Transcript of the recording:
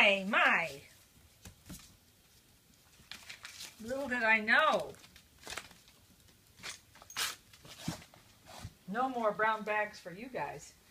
My. Little did I know. No more brown bags for you guys.